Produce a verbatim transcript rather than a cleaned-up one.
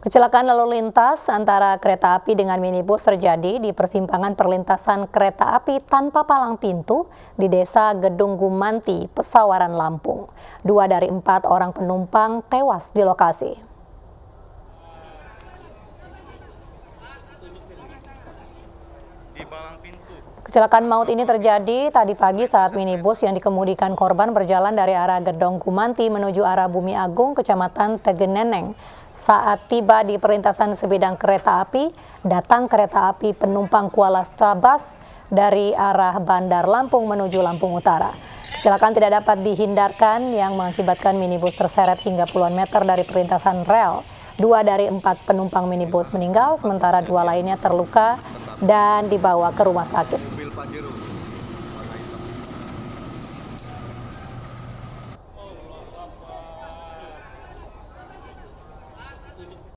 Kecelakaan lalu lintas antara kereta api dengan minibus terjadi di persimpangan perlintasan kereta api tanpa palang pintu di Desa Gedung Gumanti, Pesawaran, Lampung. Dua dari empat orang penumpang tewas di lokasi. Kecelakaan maut ini terjadi tadi pagi saat minibus yang dikemudikan korban berjalan dari arah Gedong Gumanti menuju arah Bumi Agung, Kecamatan Tegeneneng. Saat tiba di perlintasan sebidang kereta api, datang kereta api penumpang Kuala Stabas dari arah Bandar Lampung menuju Lampung Utara. Kecelakaan tidak dapat dihindarkan yang mengakibatkan minibus terseret hingga puluhan meter dari perlintasan rel. Dua dari empat penumpang minibus meninggal, sementara dua lainnya terluka dan dibawa ke rumah sakit.